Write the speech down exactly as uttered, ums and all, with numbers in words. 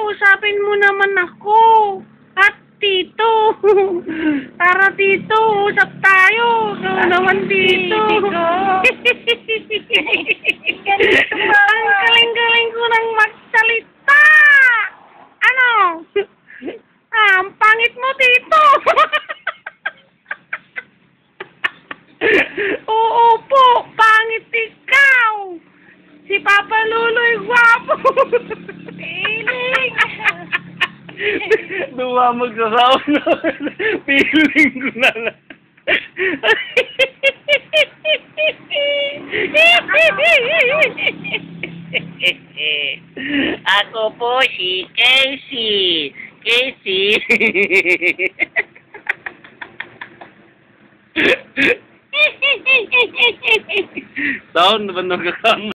kausapin mo naman ako. At Tito. Tara, Tito. Usap tayo. Ikaw naman, Tito. Ang galing-galing ko nang magsalita. Ano? Ah, ang pangit mo, Tito. Oo po, pangit ikaw. Si Papa Luloy gwapo. Piling. Duwa magsasawa na. Feeling ko na lang. Ako po si Casey. Casey. Taon na ba nagkakama?